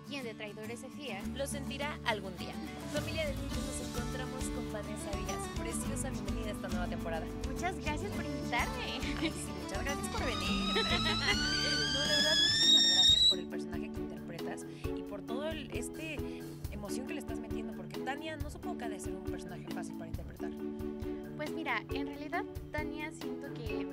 quien de traidores se fía, lo sentirá algún día. Familia del Nicho, nos encontramos con Vanessa Díaz. Preciosa, bienvenida a esta nueva temporada. muchas gracias por invitarme. Ay, sí, muchas gracias por venir. No, de verdad, muchísimas gracias por el personaje que interpretas y por todo emoción que le estás metiendo, porque Tania no supongo que ha de ser un personaje fácil para interpretar. Pues mira, en realidad Tania siento que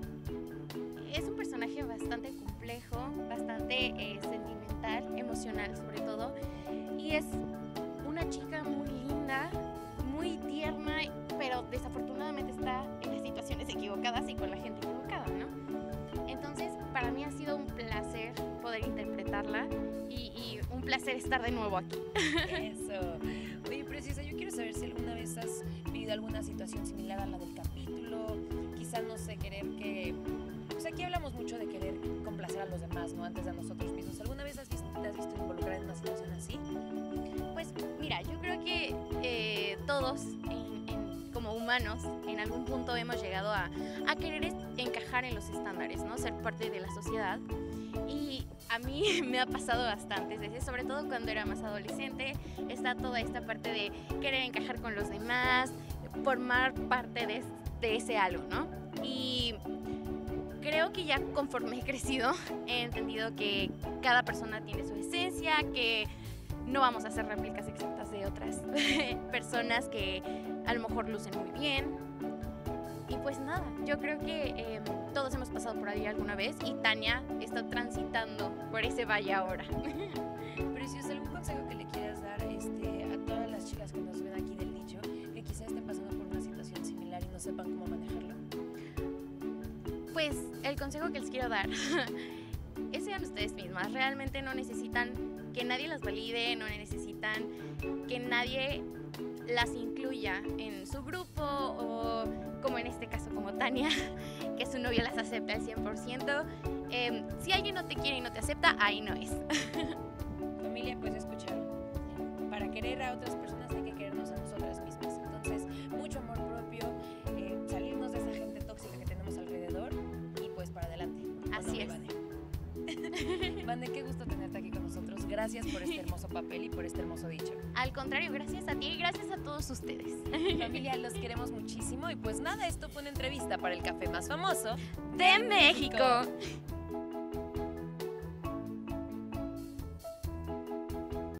es un personaje bastante complejo, bastante sentimental, emocional sobre todo, y es una chica muy linda, muy tierna, pero desafortunadamente está en las situaciones equivocadas y con la gente equivocada, ¿no? Entonces, para mí ha sido un placer poder interpretarla y un placer estar de nuevo aquí. Eso. Oye, preciosa, yo quiero saber si alguna vez has vivido alguna situación similar a la del capítulo, quizá, no sé, querer que... Pues aquí hablamos mucho de querer complacer a los demás, ¿no? Antes de nosotros mismos. ¿Alguna vez te has visto involucrada en una situación así? Pues mira, yo creo que todos como humanos en algún punto hemos llegado a querer encajar en los estándares, ¿no? Ser parte de la sociedad. Y a mí me ha pasado bastantes veces, sobre todo cuando era más adolescente. Está toda esta parte de querer encajar con los demás, formar parte de ese algo, ¿no? Y creo que ya conforme he crecido he entendido que cada persona tiene su esencia, que no vamos a hacer réplicas exactas de otras personas que a lo mejor lucen muy bien. Y pues nada, yo creo que todos hemos pasado por ahí alguna vez y Tania está transitando por ese valle ahora. Preciosa, ¿algún consejo que le quieras dar a todas las chicas que nos ven aquí del nicho, que quizás estén pasando por una situación similar y no sepan cómo manejarlo? Pues el consejo que les quiero dar es sean ustedes mismas. Realmente no necesitan que nadie las valide, no necesitan que nadie las incluya en su grupo o como en este caso como Tania, que su novio las acepta al 100%. Si alguien no te quiere y no te acepta, ahí no es. Familia, pues escucharon. Para querer a otras personas hay que querernos a nosotras mismas. Entonces, mucho amor propio, salirnos de esa gente tóxica que tenemos alrededor y pues para adelante. Así es. Vane, qué gusto tenerte aquí con nosotros. Gracias por este hermoso papel y por este hermoso dicho. Al contrario, gracias a ti y gracias a todos ustedes. Familia, los queremos muchísimo y pues nada, esto fue una entrevista para el café más famoso de México.